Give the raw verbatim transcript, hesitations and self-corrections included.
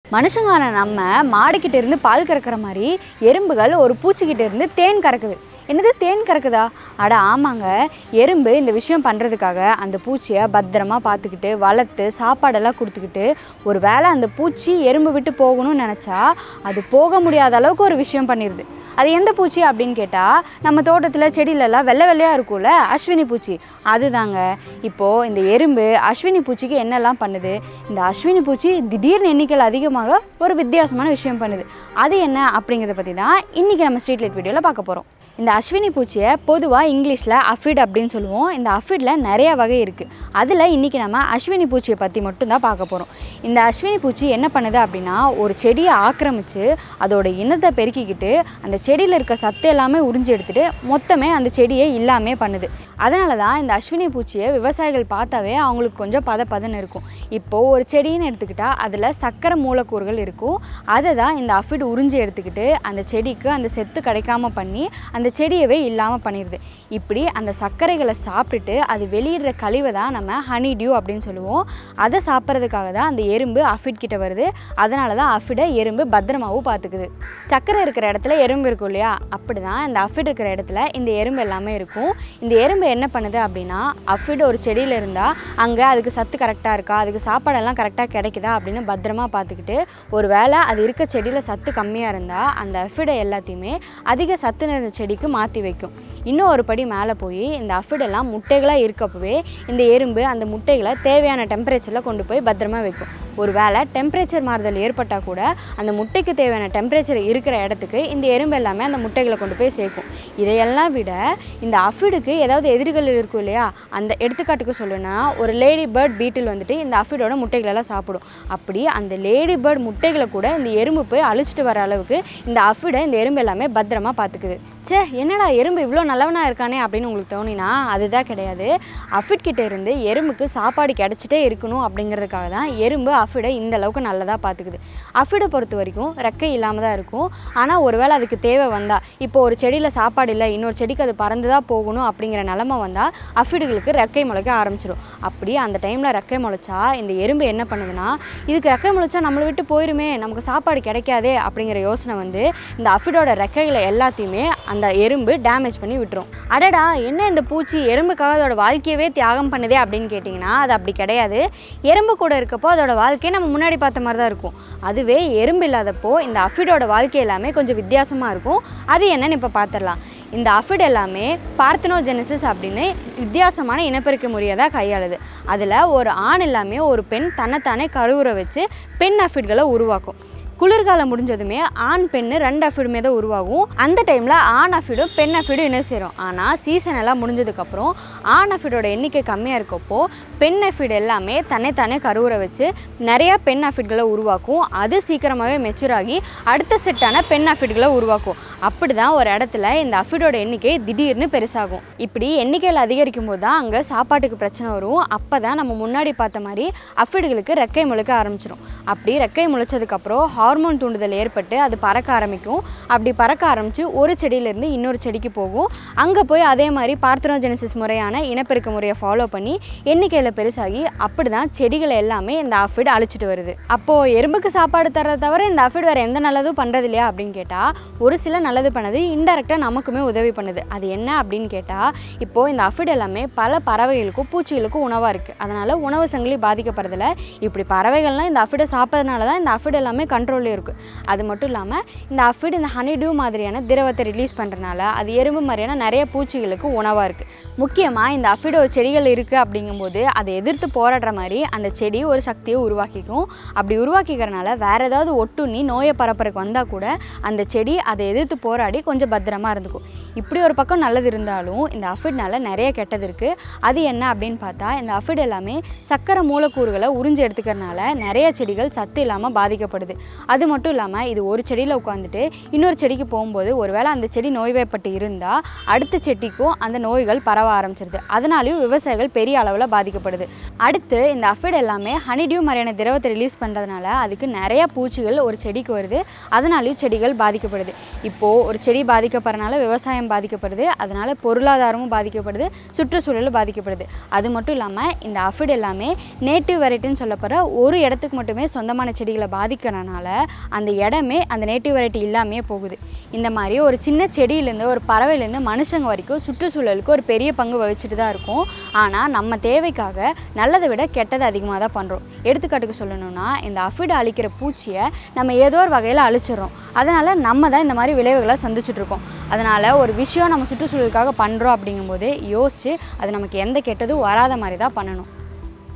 மனுஷங்கான நம்ம மாடுக்கிட்ட இருந்து பால் கறக்கிற மாதிரி எறும்புகள் ஒரு பூச்சிக்கிட்ட இருந்து தேன் கறக்குது. என்னது தேன் கறக்குதா? அட ஆமாங்க. எறும்பு இந்த விஷயம் பண்ணுறதுக்காக அந்த பூச்சியை பத்திரமா பார்த்துக்கிட்டு வளர்த்து சாப்பாடெல்லாம் கொடுத்துக்கிட்டு ஒரு வேளை அந்த பூச்சி எறும்பு விட்டு போகணும்னு நினச்சா அது போக முடியாத அளவுக்கு ஒரு விஷயம் பண்ணிடுது. அது எந்த பூச்சி அப்படின்னு கேட்டால், நம்ம தோட்டத்தில் செடியிலலாம் வெள்ளை வெள்ளையாக இருக்கும்ல, அஸ்வினி பூச்சி, அதுதாங்க. இப்போது இந்த எறும்பு அஸ்வினி பூச்சிக்கு என்னெல்லாம் பண்ணுது? இந்த அஸ்வினி பூச்சி திடீர்னு எண்ணிக்கையில் அதிகமாக ஒரு வித்தியாசமான விஷயம் பண்ணுது. அது என்ன அப்படிங்கிறத பற்றி தான் இன்றைக்கி நம்ம ஸ்ட்ரீட் லைட் வீடியோவில் பார்க்க போகிறோம். இந்த அஸ்வினி பூச்சியை பொதுவாக இங்கிலீஷில் அஃபிட் அப்படின்னு சொல்லுவோம். இந்த அஃபிடில் நிறைய வகை இருக்குது. அதில் இன்றைக்கி நம்ம அஸ்வினி பூச்சியை பற்றி மட்டும்தான் பார்க்க போகிறோம். இந்த அஸ்வினி பூச்சி என்ன பண்ணுது அப்படின்னா, ஒரு செடியை ஆக்கிரமித்து அதோட இனத்தை பெருக்கிக்கிட்டு அந்த செடியில் இருக்க சத்து எல்லாமே உறிஞ்சி எடுத்துகிட்டு மொத்தமே அந்த செடியை இல்லாமே பண்ணுது. அதனால தான் இந்த அஸ்வினி பூச்சியை விவசாயிகள் பார்த்தாவே அவங்களுக்கு கொஞ்சம் பத பதன்னு இருக்கும். இப்போது ஒரு செடின்னு எடுத்துக்கிட்டால் அதில் சக்கரை மூலக்கூறுகள் இருக்கும். அதை தான் இந்த அஃபிட் உறிஞ்சி எடுத்துக்கிட்டு அந்த செடிக்கு அந்த செத்து கிடைக்காம பண்ணி அந்த செடியவே இல்லாமல் பண்ணிடுது. இப்படி அந்த சர்க்கரைகளை சாப்பிட்டுட்டு அது வெளியிடுற கழிவை தான் நம்ம ஹனி டியூ அப்படின்னு சொல்லுவோம். அதை சாப்பிட்றதுக்காக தான் அந்த எறும்பு அஃபிட் கிட்ட வருது. அதனால தான் அஃபிடை எறும்பு பத்திரமாகவும் பார்த்துக்குது. சர்க்கரை இருக்கிற இடத்துல எறும்பு இருக்கும் இல்லையா, அப்படி தான் இந்த அஃபிட் இருக்கிற இடத்துல இந்த எறும்பு எல்லாமே இருக்கும். இந்த எறும்பு என்ன பண்ணுது அப்படின்னா, அஃபிட் ஒரு செடியில் இருந்தால் அங்கே அதுக்கு சத்து கரெக்டாக இருக்கா, அதுக்கு சாப்பாடெல்லாம் கரெக்டாக கிடைக்குதா அப்படின்னு பத்திரமா பார்த்துக்கிட்டு, ஒரு வேளை அது இருக்க செடியில் சத்து கம்மியாக இருந்தால் அந்த அஃபிடை எல்லாத்தையுமே அதிக சத்து நிறைந்த செடிக்கு மாற்றி வைக்கும். இன்னும் ஒரு படி மேலே போய் இந்த அஃபிடெல்லாம் முட்டைகளாக இருக்கப்பவே இந்த எறும்பு அந்த முட்டைகளை தேவையான டெம்பரேச்சரில் கொண்டு போய் பத்திரமா வைக்கும். ஒரு வேளை டெம்பரேச்சர் மாறுதல் ஏற்பட்டால் கூட அந்த முட்டைக்கு தேவையான டெம்பரேச்சர் இருக்கிற இடத்துக்கு இந்த எறும்பு எல்லாமே அந்த முட்டைகளை கொண்டு போய் சேர்க்கும். இதையெல்லாம் விட இந்த அஃபிடுக்கு ஏதாவது எதிரிகள் இருக்கும் இல்லையா, அந்த எடுத்துக்காட்டுக்கு சொல்லணும்னா ஒரு லேடி பேர்ட் பீட்டில் வந்துட்டு இந்த அஃபிடோட முட்டைகளெல்லாம் சாப்பிடும். அப்படி அந்த லேடி பேர்ட் முட்டைகளை கூட இந்த எறும்பு போய் அழிச்சிட்டு வர அளவுக்கு இந்த அஃபிடை இந்த எறும்பு எல்லாமே பத்திரமா பார்த்துக்குது. சே, என்னடா எறும்பு இவ்வளோ நல்லவனாக இருக்கானே அப்படின்னு உங்களுக்கு தோணினா அதுதான் கிடையாது. அஃபிட் கிட்டே இருந்து எறும்புக்கு சாப்பாடு கிடச்சிட்டே இருக்கணும் அப்படிங்கிறதுக்காக தான் எறும்பு அஃபிடை இந்த அளவுக்கு நல்லதாக பார்த்துக்குது. அஃபிடை பொறுத்த வரைக்கும் ரெக்கை இல்லாமல் தான் இருக்கும். ஆனால் ஒருவேளை அதுக்கு தேவை வந்தால், இப்போ ஒரு செடியில் சாப்பாடு இல்லை, இன்னொரு செடிக்கு அது பறந்து தான் போகணும் அப்படிங்கிற நிலமை வந்தால் அஃபிடுகளுக்கு ரெக்கை முளைக்க ஆரம்பிச்சிடும். அப்படி அந்த டைமில் ரெக்கை முளைச்சா இந்த எறும்பு என்ன பண்ணுதுன்னா, இதுக்கு ரெக்கை முளைச்சா நம்மளை விட்டு போயிருமே, நமக்கு சாப்பாடு கிடைக்காதே அப்படிங்கிற யோசனை வந்து இந்த அஃபிடோட ரெக்கைகளை எல்லாத்தையுமே அந்த எறும்பு டேமேஜ் பண்ணி விட்டுரும். அடடா, என்ன இந்த பூச்சி எறும்புக்காக அதோட வாழ்க்கையவே தியாகம் பண்ணுதே அப்படின்னு கேட்டிங்கன்னா அது அப்படி கிடையாது. எறும்பு கூட இருக்கப்போ அதோட வாழ்க்கையை நம்ம முன்னாடி பார்த்த மாதிரி தான் இருக்கும். அதுவே எறும்பு இல்லாதப்போ இந்த அஃபிடோட வாழ்க்கை எல்லாமே கொஞ்சம் வித்தியாசமாக இருக்கும். அது என்னன்னு இப்போ பார்த்துடலாம். இந்த அஃபிட் எல்லாமே பார்த்தனோஜெனிசிஸ் அப்படின்னு வித்தியாசமான இனப்பெருக்க முறையை தான் கையாளுது. அதில் ஒரு ஆண் எல்லாமே ஒரு பெண் தன்னைத்தானே கருவுற வச்சு பெண் அஃபிட்களை உருவாக்கும். குளிர்காலம் முடிஞ்சதுமே ஆண் பெண்ணு ரெண்டு அஃபிடுமே தான் உருவாகும். அந்த டைமில் ஆண் அஃபிடும் பெண் அஃபிடும் இணை சேரும். ஆனால் சீசன் எல்லாம் முடிஞ்சதுக்கப்புறம் ஆண் அஃபிடோட எண்ணிக்கை கம்மியாக இருக்கப்போ பெண் அஃபிட் எல்லாமே தன்னைத்தானே கருவுற வச்சு நிறையா பெண் அஃபிட்களை உருவாக்கும். அது சீக்கிரமாகவே மெச்சூர் ஆகி அடுத்த செட்டான பெண் அஃபிட்களை உருவாக்கும். அப்படி தான் ஒரு இடத்துல இந்த அஃபிடோட எண்ணிக்கை திடீர்னு பெருசாகும். இப்படி எண்ணிக்கையில் அதிகரிக்கும் போது தான் அங்கே சாப்பாட்டுக்கு பிரச்சனை வரும். அப்போ தான் நம்ம முன்னாடி பார்த்த மாதிரி அஃபிடுகளுக்கு ரெக்கை முளைக்க ஆரம்பிச்சிடும். அப்படி ரெக்கை முளைச்சதுக்கப்புறம் ஹார்மோன் தூண்டுதல் ஏற்பட்டு அது பறக்க ஆரம்பிக்கும். அப்படி பறக்க ஆரம்பித்து ஒரு செடியிலேருந்து இன்னொரு செடிக்கு போகும். அங்கே போய் அதே மாதிரி பார்த்தனோஜெனிசிஸ் முறையான இனப்பெருக்க முறையை ஃபாலோ பண்ணி எண்ணிக்கையில் பெருசாகி அப்படி தான் செடிகளை எல்லாமே இந்த அஃபிட் அழிச்சிட்டு வருது. அப்போது எறும்புக்கு சாப்பாடு தரதை தவிர இந்த அஃபிட் வேறு எந்த நல்லதும் பண்ணுறது இல்லையா அப்படின்னு கேட்டால், ஒரு சில நல்லது பண்ணுது, இன்டெரக்டாக நமக்குமே உதவி பண்ணுது. அது என்ன அப்படின்னு கேட்டால், இப்போது இந்த அஃபிட் எல்லாமே பல பறவைகளுக்கும் பூச்சிகளுக்கும் உணவாக இருக்குது. அதனால் உணவு சங்கிலி பாதிக்கப்படுறதில்ல. இப்படி பறவைகள்லாம் இந்த அஃபிடை சாப்பிட்றதுனால தான் இந்த அஃபிட் எல்லாமே கண்ட்ரோல் இருக்குது. அது மட்டும் இல்லாமல் இந்த அஃபிட் இந்த ஹனி டியூ மாதிரியான திரவத்தை ரிலீஸ் பண்ணுறதுனால அது எறும்பு மாதிரியான நிறைய பூச்சிகளுக்கு உணவாக இருக்குது. முக்கியமாக இந்த அஃபிடோ செடிகள் இருக்குது அப்படிங்கும்போது அதை எதிர்த்து போராடுற மாதிரி அந்த செடி ஒரு சக்தியை உருவாக்கிக்கும். அப்படி உருவாக்கிக்கிறனால வேறு ஏதாவது ஒட்டுண்ணி நோயை பரப்புறதுக்கு வந்தால் கூட அந்த செடி அதை எதிர்த்து போராடி கொஞ்சம் பத்திரமா இருந்துக்கும். இப்படி ஒரு பக்கம் நல்லது இருந்தாலும் இந்த அஃபிட்னால நிறைய கெட்டது இருக்குது. அது என்ன அப்படின்னு பார்த்தா, இந்த அஃபிட் எல்லாமே சக்கரை மூலக்கூறுகளை உறிஞ்சி எடுத்துக்கிறதுனால நிறைய செடிகள் சத்து இல்லாமல் பாதிக்கப்படுது. அது மட்டும் இல்லாமல் இது ஒரு செடியில் உட்காந்துட்டு இன்னொரு செடிக்கு போகும்போது ஒருவேளை அந்த செடி நோய்வாய்ப்பட்டு இருந்தால் அடுத்த செடிக்கும் அந்த நோய்கள் பரவ ஆரம்பிச்சிருது. அதனாலையும் விவசாயிகள் பெரிய அளவில் பாதிக்கப்படுது. அடுத்து இந்த அஃபிட் எல்லாமே ஹனிடியூ மாதிரியான திரவத்தை ரிலீஸ் பண்ணுறதுனால அதுக்கு நிறைய பூச்சிகள் ஒரு செடிக்கு வருது. அதனாலையும் செடிகள் பாதிக்கப்படுது. இப்போது ஒரு செடி பாதிக்கப்படுறதுனால விவசாயம் பாதிக்கப்படுது, அதனால் பொருளாதாரமும் பாதிக்கப்படுது, சுற்றுச்சூழலும் பாதிக்கப்படுது. அது மட்டும் இல்லாமல் இந்த அஃபிட் எல்லாமே நேட்டிவ் வெரைட்டின்னு சொல்லப்படுற ஒரு இடத்துக்கு மட்டுமே சொந்தமான செடிகளை பாதிக்கிறனால அந்த இடமே அந்த நேட்டிவ் வெரைட்டி இல்லாமையே போகுது. இந்த மாதிரி ஒரு சின்ன செடியிலேருந்து ஒரு பறவையிலேருந்து மனுஷங்க வரைக்கும் சுற்றுச்சூழலுக்கு ஒரு பெரிய பங்கு வகிச்சுட்டு தான் இருக்கும். ஆனால் நம்ம தேவைக்காக நல்லதை விட கெட்டதை அதிகமாக தான் பண்ணுறோம். எடுத்துக்காட்டுக்கு சொல்லணும்னா இந்த அஃபிட் அழிக்கிற பூச்சியை நம்ம ஏதோ ஒரு வகையில் அழிச்சிடறோம். அதனால் நம்ம தான் இந்த மாதிரி விளைவுகளை சந்திச்சுட்ருக்கோம். அதனால் ஒரு விஷயம் நம்ம சுற்றுச்சூழலுக்காக பண்ணுறோம் அப்படிங்கும்போது யோசித்து அது நமக்கு எந்த கெட்டதும் வராத மாதிரி தான் பண்ணணும்.